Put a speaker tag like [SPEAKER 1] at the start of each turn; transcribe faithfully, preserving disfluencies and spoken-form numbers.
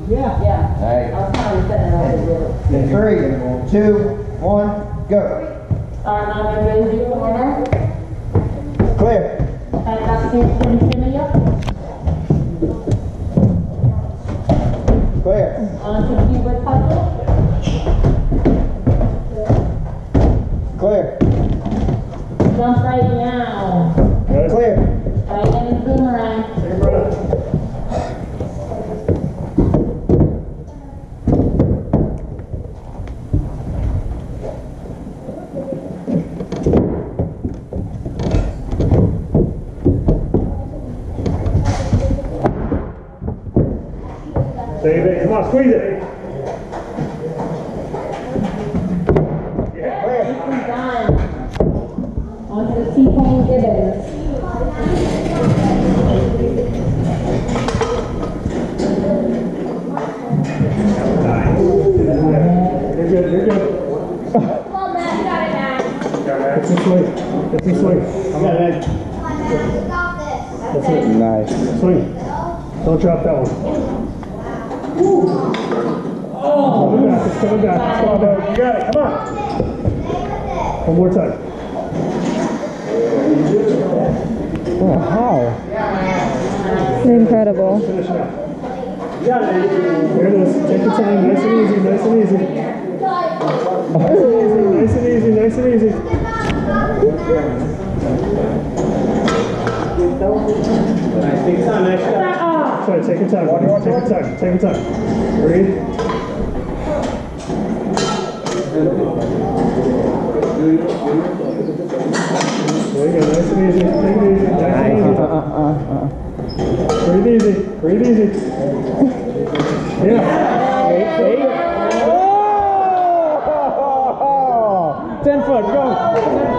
[SPEAKER 1] Yeah. Yeah.
[SPEAKER 2] All right.
[SPEAKER 1] I was trying to set it up.
[SPEAKER 2] In three, two, one, go.
[SPEAKER 1] Start now, everybody, do corner.
[SPEAKER 2] Clear.
[SPEAKER 1] And that's it, shimmy, shimmy, up.
[SPEAKER 2] Clear.
[SPEAKER 1] On to keyboard puzzle.
[SPEAKER 2] Clear.
[SPEAKER 1] Jump right now.
[SPEAKER 2] Clear.
[SPEAKER 1] Right in the boomerang.
[SPEAKER 3] Save it. Come on, squeeze it.
[SPEAKER 1] Yeah. Clear. Done. On to the T-Pain Gibbons.
[SPEAKER 3] You're good, you're good.
[SPEAKER 1] Come on, Matt, you got it, Matt.
[SPEAKER 3] It's this way. It's this way. Come on, Ed. That's it.
[SPEAKER 2] Nice.
[SPEAKER 3] Swing. Don't drop that one. Oh, coming back, it's coming back. Come on, baby. You got it, come on. One more time.
[SPEAKER 2] Oh, how?
[SPEAKER 4] Incredible.
[SPEAKER 3] Finish it out. There it is. Take your time. Nice and easy, nice and easy. Nice and easy, nice and easy, nice and easy.
[SPEAKER 2] Nice. Take your time, nice shot.
[SPEAKER 3] Sorry, take your time. Take your time. Take your time. Breathe. There you go. Nice and easy. Take it easy. Nice and easy.
[SPEAKER 2] Uh, uh, uh, uh.
[SPEAKER 3] Breathe easy. Breathe easy. Yeah.
[SPEAKER 2] Eight, eight. Oh! ten foot, go.